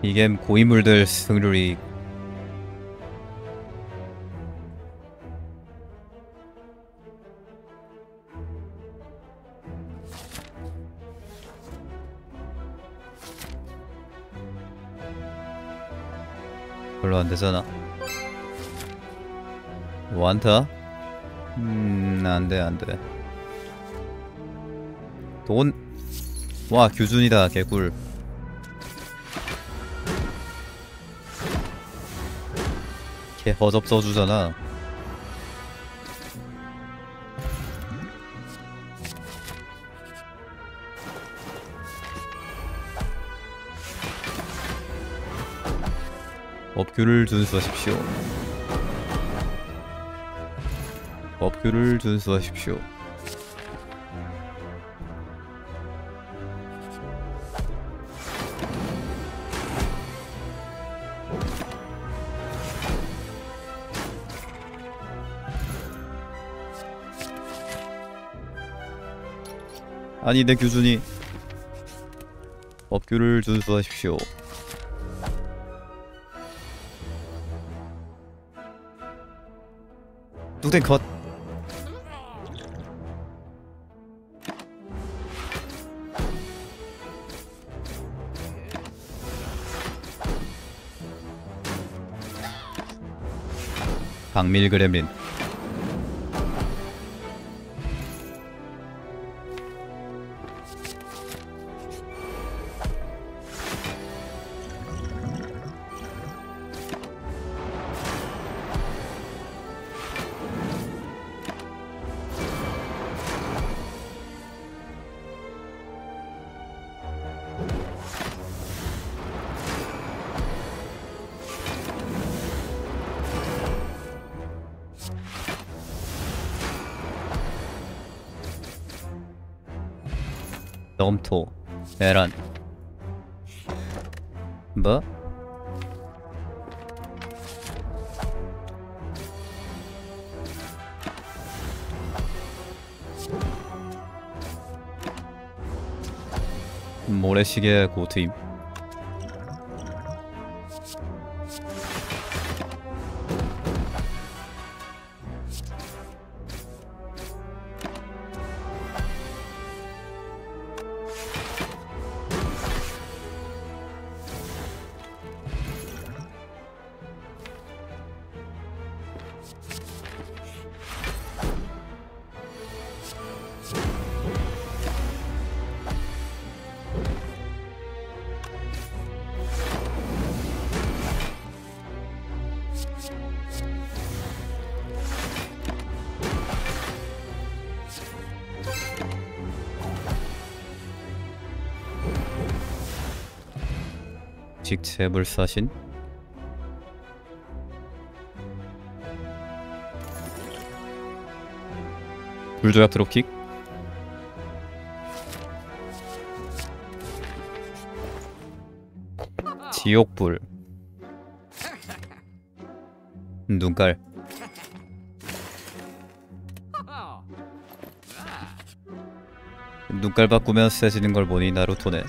이게 고인물들 승률이 별로 안 되잖아. 완타? 안 돼, 안 돼. 돈. 와, 규준이다, 개꿀. 개 허접 써주잖아. 법규를 준수하십시오. 법규를 준수하십시오. 아니, 내 규준이. 법규를 준수하십시오. 뚜댕 컷. 박밀 그렘린. 넘토. 에란. 뭐? 모래시계 고트임. 직채불사신? 불조약 드롭킥? 지옥불. 눈깔. 눈깔 바꾸면 세지는 걸 보니 나루토네.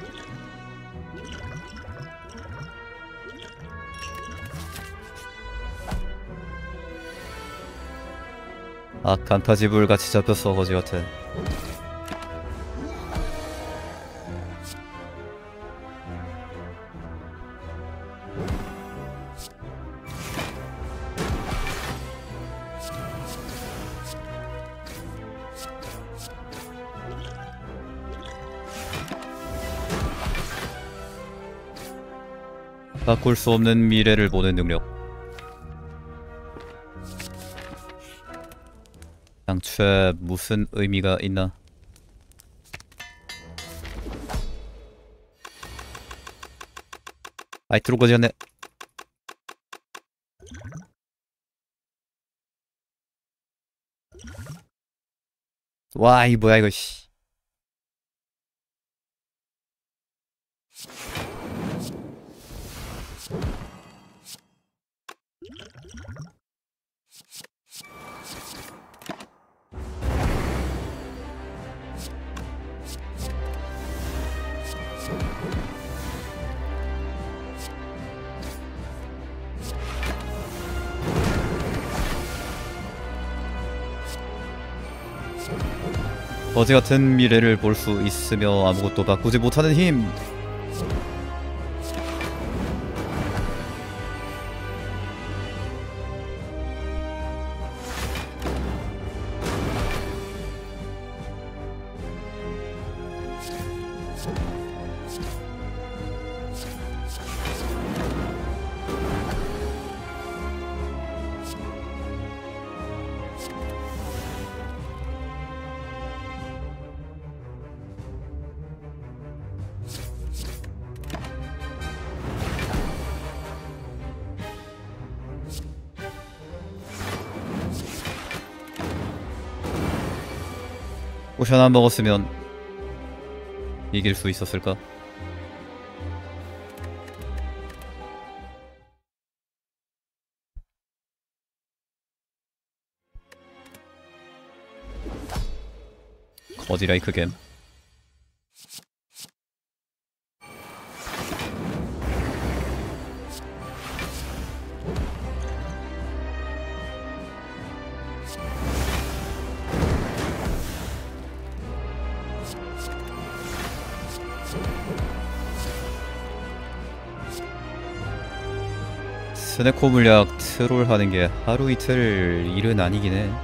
아, 간타지불 같이 잡혔어, 거지 같아. 바꿀 수 없는 미래를 보는 능력. 당초에 무슨 의미가 있나? 아이, 들어오지 않네. 와, 이 뭐야 이거, 씨. 거지 같은 미래를 볼 수 있으며 아무것도 바꾸지 못하는 힘. 포션 안 먹었으면 이길 수 있었을까? 거지라이크 겜. 스네코 물약 트롤 하는 게 하루 이틀 일은 아니긴 해.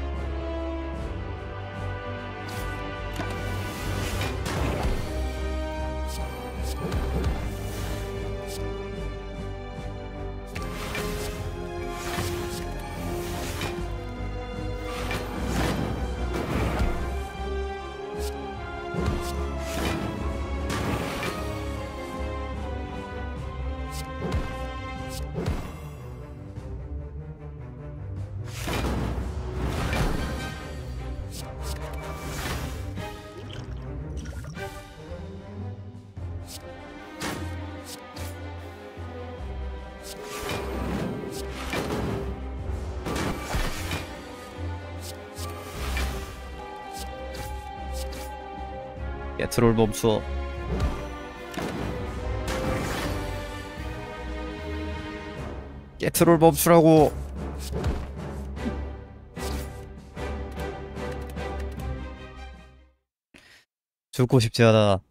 트롤 멈춰. 트롤 멈추라고. 죽고 싶지 않아.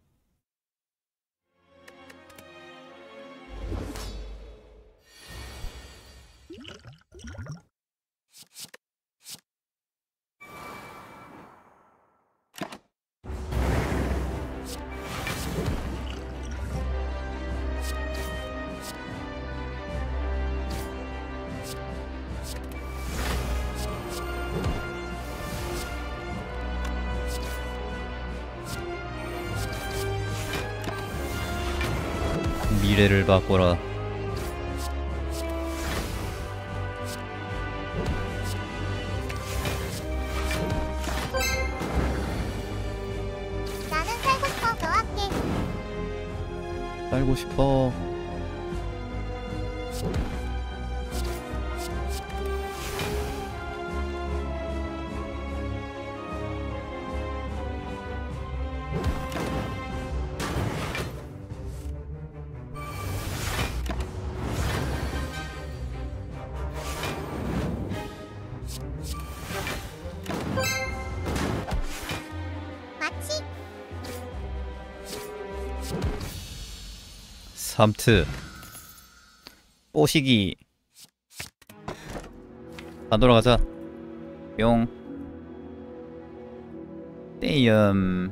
미래를 바꿔라. 나는 살고 싶어. 너와 함께. 살고 싶어. 마치 3트 뽀시기. 안 돌아가자. 뿅. 떼염.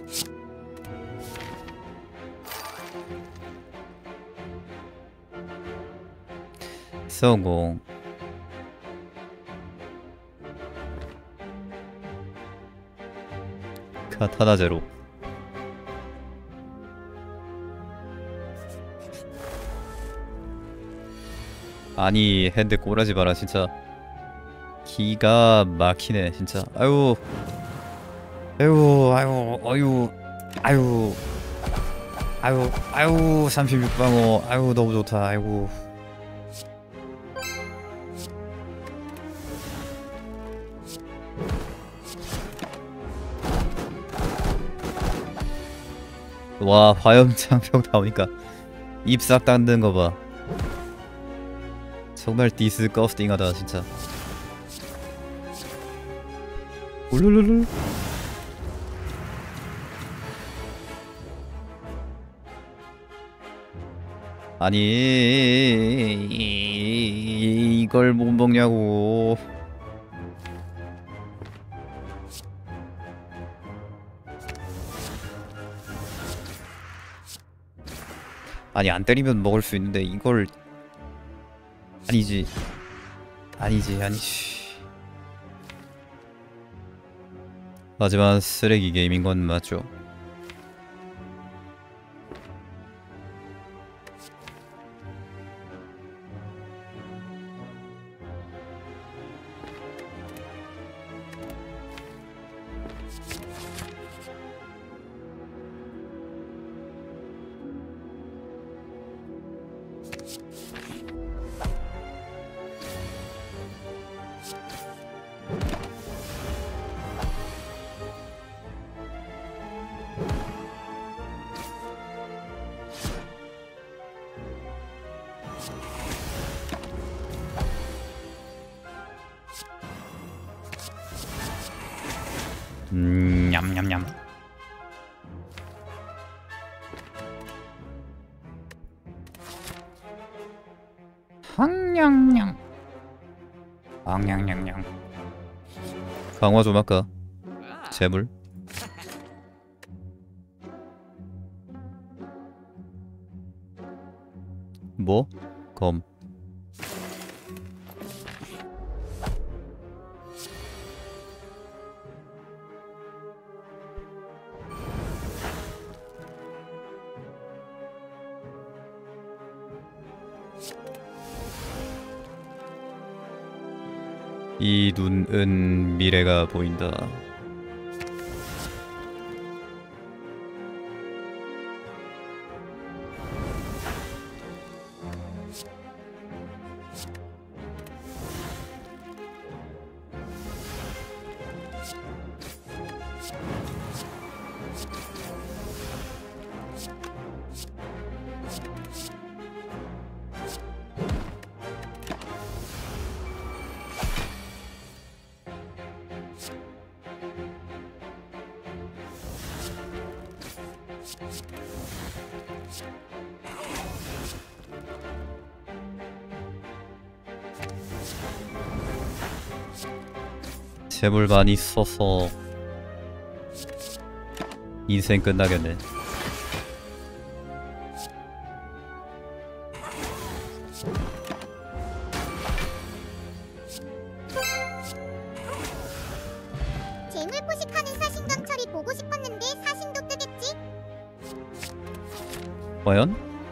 성공. 카타나 제로. 아니 핸드 꼬라지 마라 진짜. 기가 막히네 진짜. 아유 아유 아유 아유 아유 아유 아유 36방어. 아유 너무 좋다. 아이고 와 화염장병 나오니까 입 싹 닫는 거 봐. 정말 디스커스팅하다 진짜. 울룰룰룰. 아니 이걸 못 먹냐고. 아니 안 때리면 먹을 수 있는데 이걸. 아니지 아니지. 하지만 쓰레기 게임인 건 맞죠. 냠냠냠. 항냥냥. 항냥냥냥. 강화 좀 할까? 재물. 뭐? 검. 이 눈은 미래가 보인다. 재물 많이 써서 인생 끝나겠네. 재물 포식하는 사신강철이 보고 싶었는데 사신도 뜨겠지? 과연?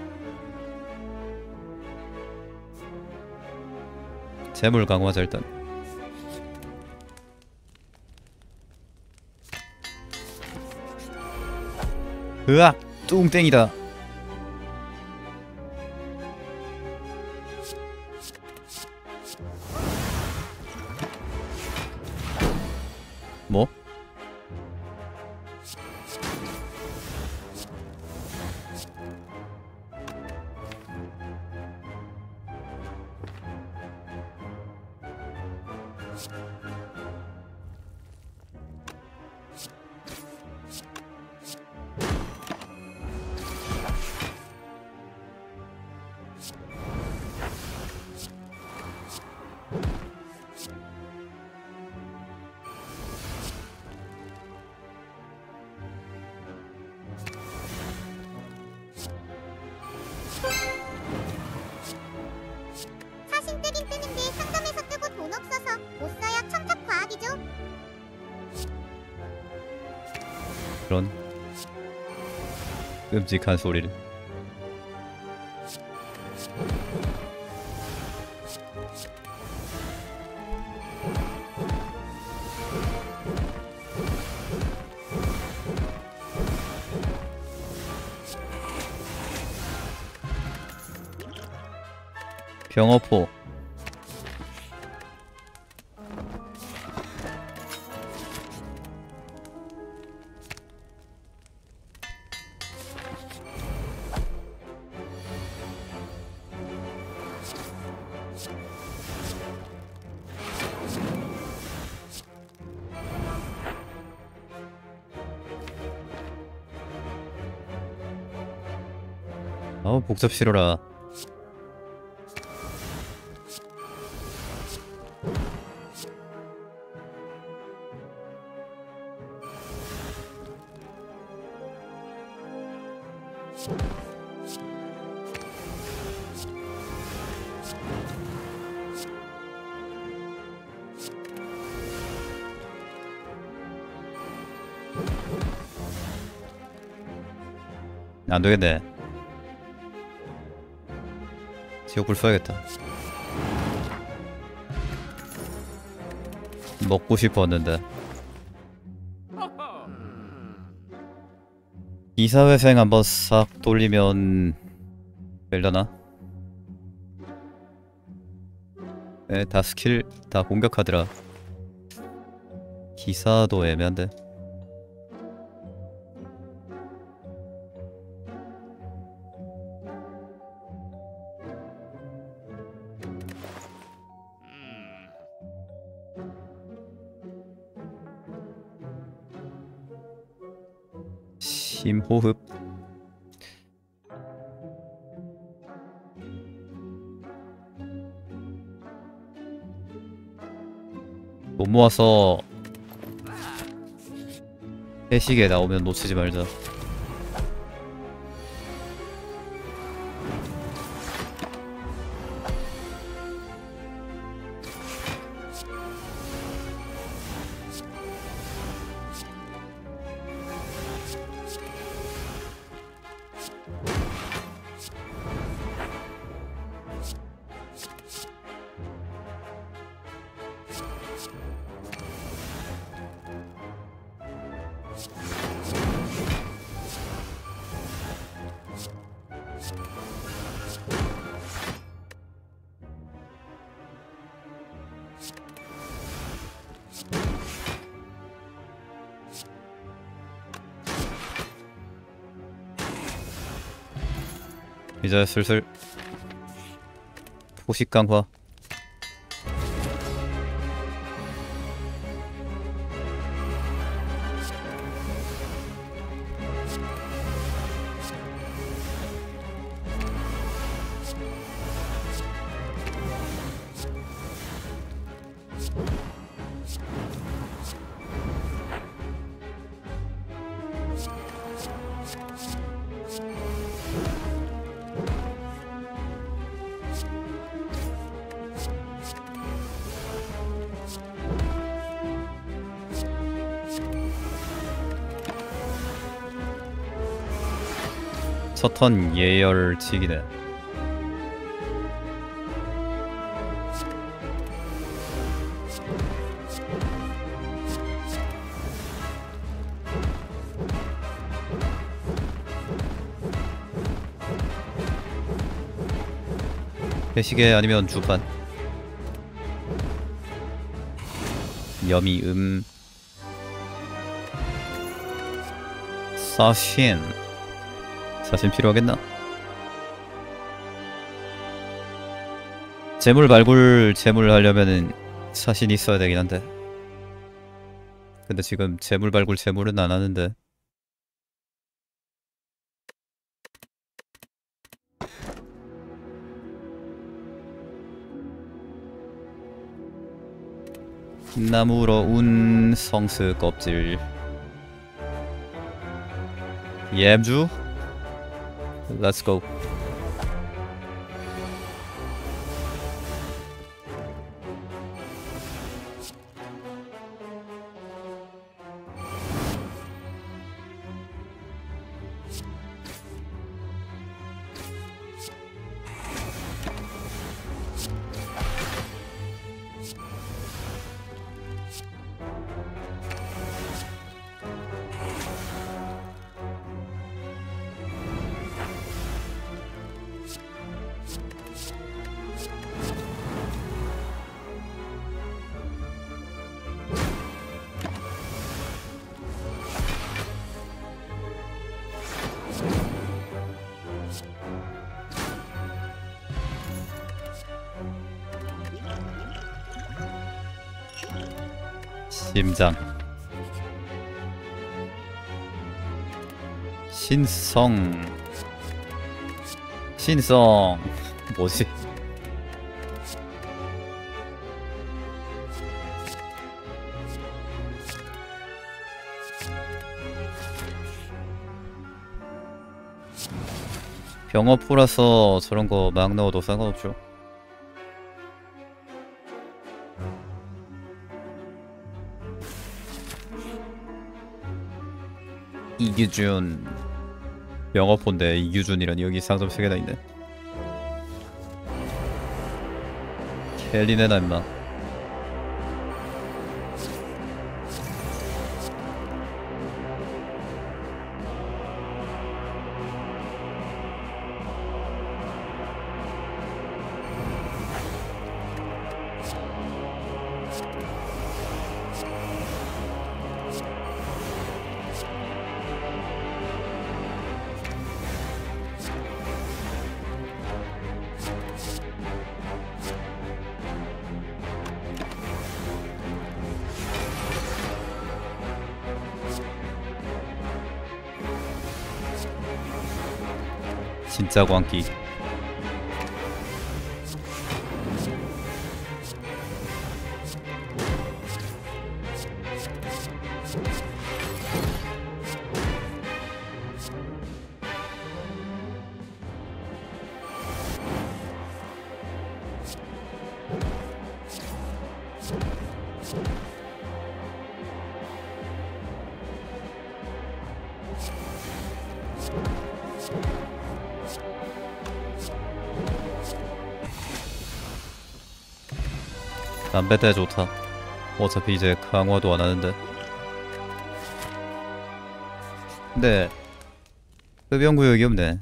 재물 강화자 일단. 으악! 뚱땡이다. 뭐? 사신 뜨긴 뜨는데 상점에서 뜨고 돈 없어서 못 사야 청탁 과학이죠? 그런 끔찍한 소리를. 병어포. 복잡 싫어라. 안 되겠네. 지옥불 써야겠다. 먹고 싶었는데. 이사회생 한번 싹 돌리면 되려나? 네, 다 스킬 다 공격하더라. 기사도 애매한데. 심호흡. 돈 모아서 회식에 나오면 놓치지 말자. 이제 슬슬 포식 강화. 첫턴 예열치기네. 회시계 아니면 주판. 여미 사신. 사신 필요하겠나? 재물 발굴 재물 하려면은 사신이 있어야 되긴 한데. 근데 지금 재물 발굴 재물은 안 하는데. 나무로 운 성스 껍질. 옙주? Let's go. 심장. 신성 뭐지? 병어포라서 저런 거 막 넣어도 상관없죠. 이규준 병어포인데 이규준이라니 여기 상점 3개나 있네. 켈리네나 임마. 진짜 광기. 담배대 좋다. 어차피 이제 강화도 안 하는데. 근데 흡연구역이 없네.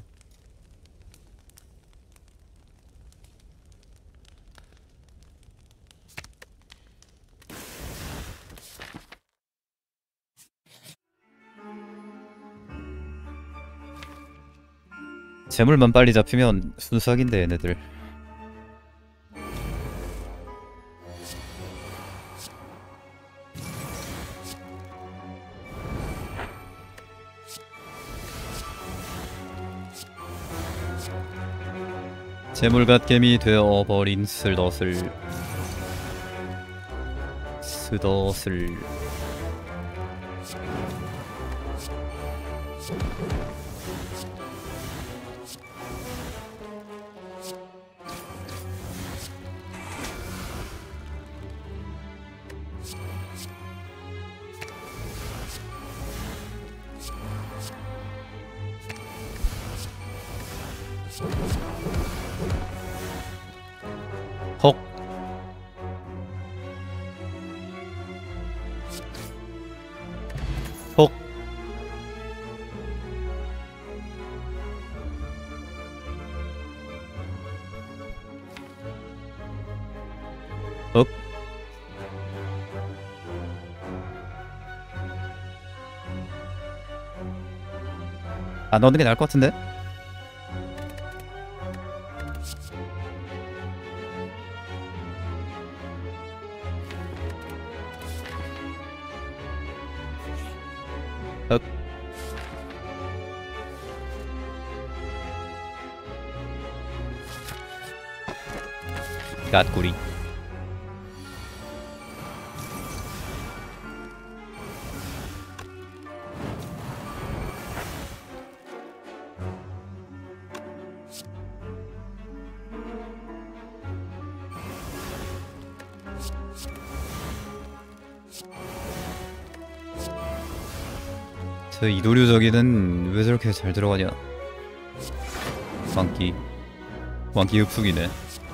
재물만 빨리 잡히면 순삭인데 얘네들. 재물갓겜이 되어버린 슬덧을 스덧을. 헉. 헉. 억. 안 넣는 게 나을 것 같은데? 억. 갓구리. 저 이도류저기는 왜 저렇게 잘 들어가냐. 광기. 광기 흡수기네.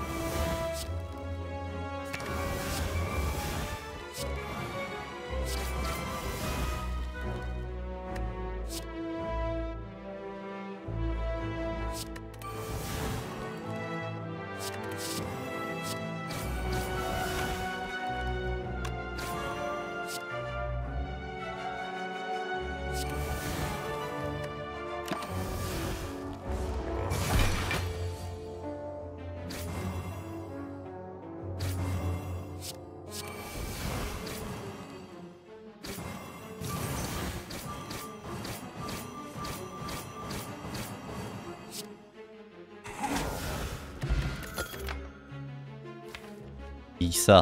이사.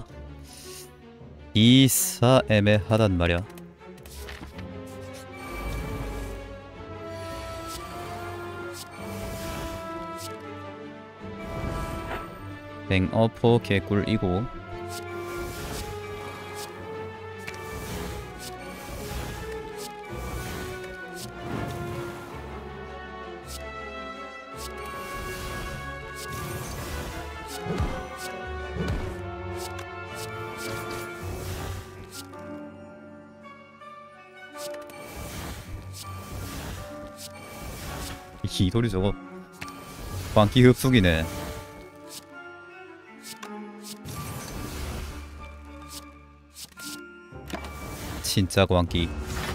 이사 애매하단 말이야. 뱅어포 개꿀이고 이 소리 저거 광기 흡수기네. 진짜 광기.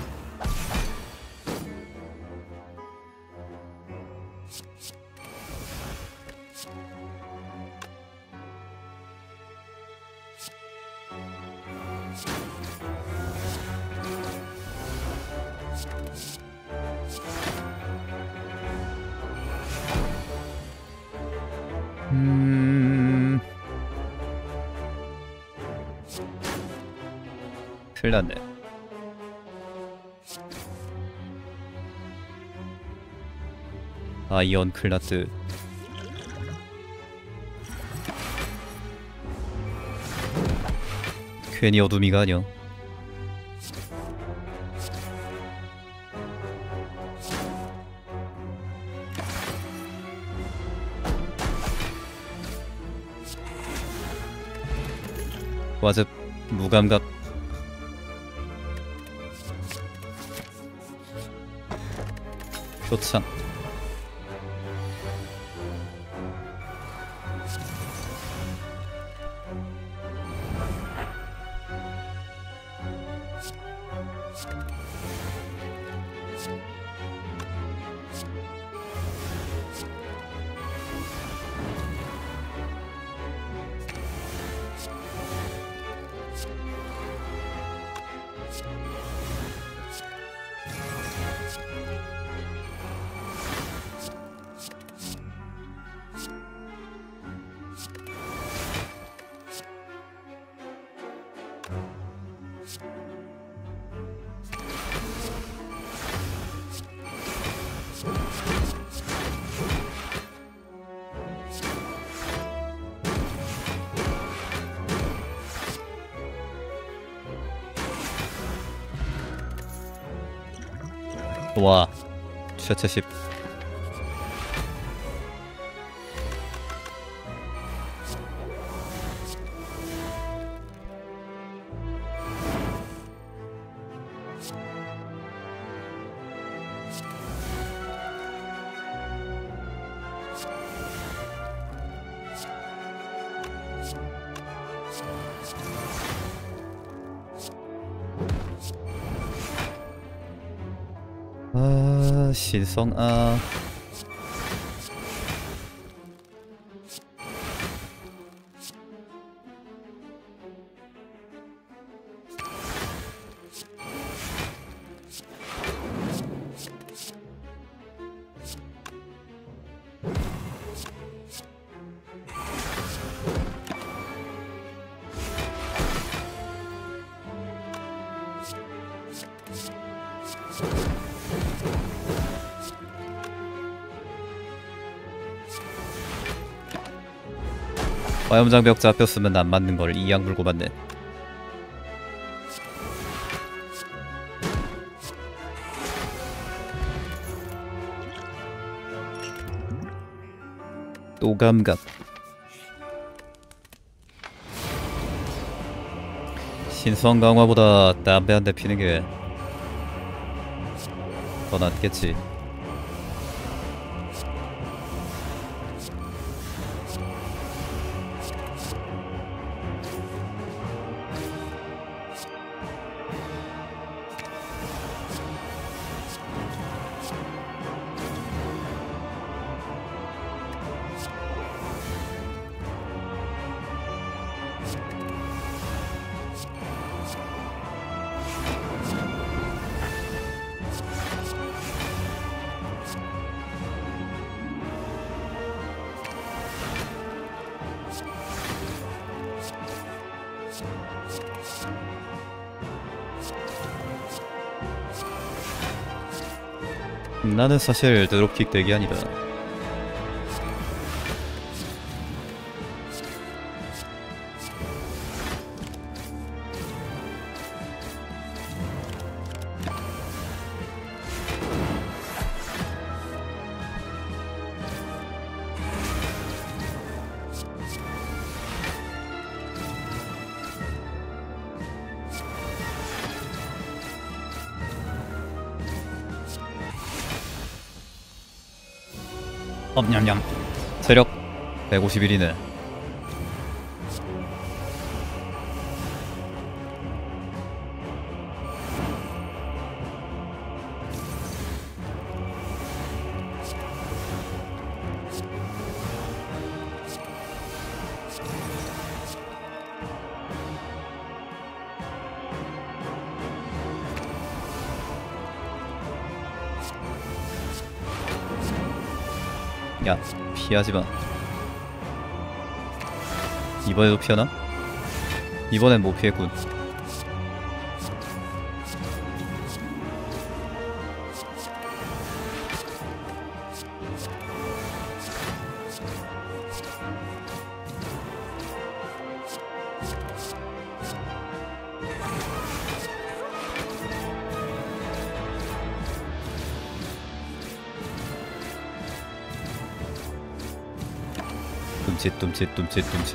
큰일났네. 아이언 클라스. 괜히 어둠이가 아니여. 와즙 무감각. 표창. 와, 최체 10. 아, 신성아. 화염장벽 잡혔으면 안 맞는 걸 이양 물고 맞네. 또 감각. 신성 강화보다 담배 한 대 피는 게 더 낫겠지. 나는 사실 드롭킥 덱이 아니다. 냠냠. 체력 151이네. 야, 피하지마. 이번에도 피하나? 이번엔 못 피했군. 둠칫.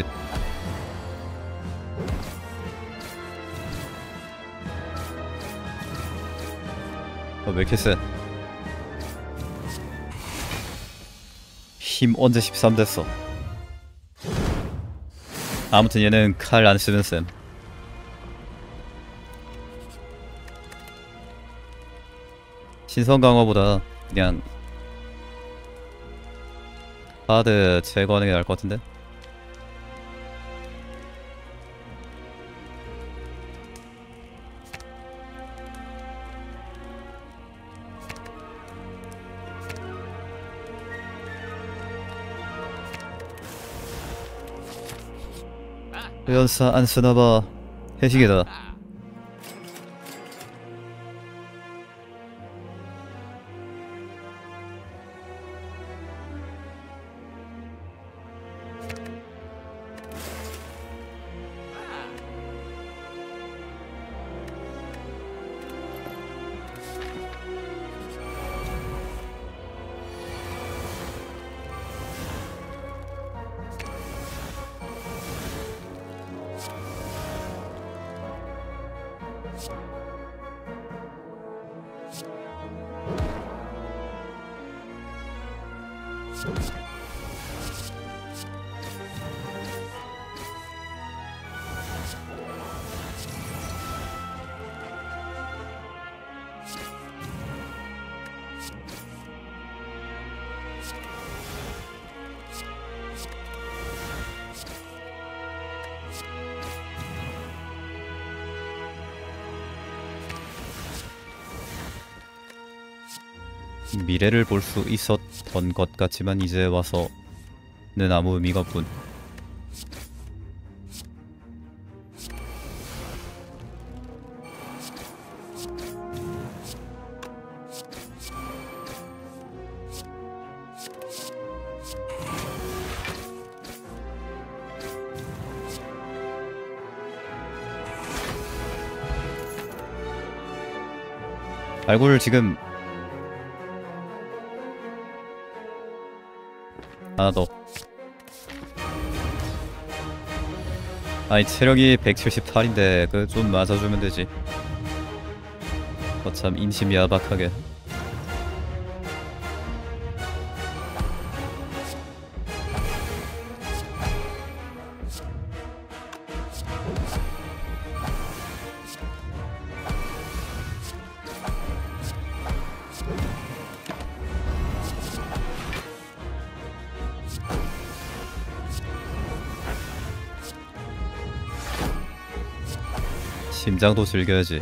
왜 이렇게 세? 힘 언제 13 됐어? 아무튼 얘는 칼 안 쓰는 셈. 신선 강화보다 그냥 하드 제거하는 게 나을 것 같은데? 연사 안 쓰나봐. 해시계다. 미래를 볼 수 있었던 것 같지만 이제 와서는 아무 의미가 없군. 발굴 지금 하나 더. 아니 체력이 178인데 그 좀 맞아주면 되지. 참 인심 야박하게. 심장도 즐겨야지.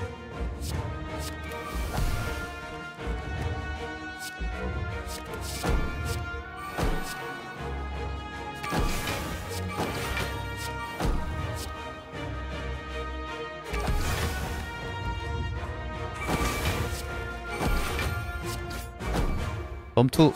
범투.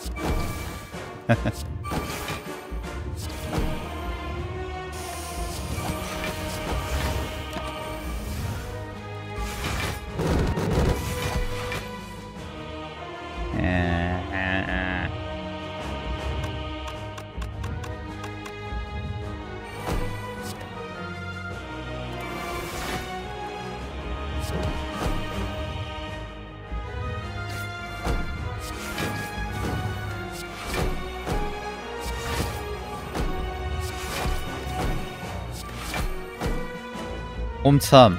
옴참.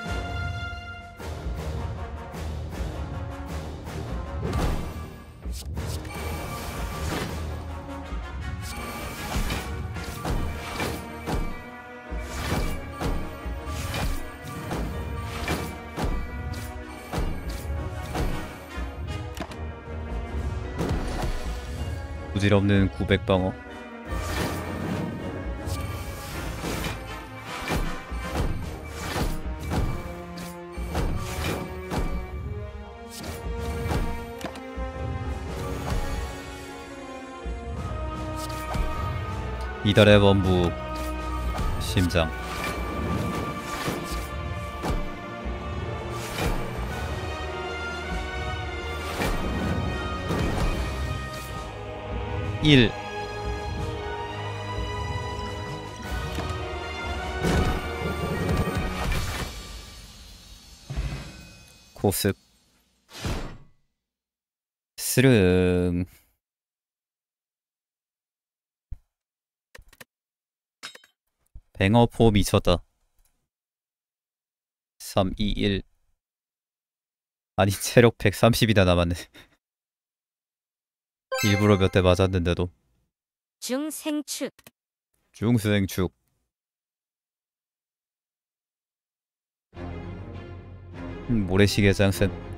부질없는 900방어. 이달의 범부 심장. 일. 고습. 스릉. 뱅어포 미쳤다. 3, 2, 1. 아니 체력 130이나 남았네. 일부러 몇 대 맞았는데도. 중생축 중수행축. 모래시계 장센.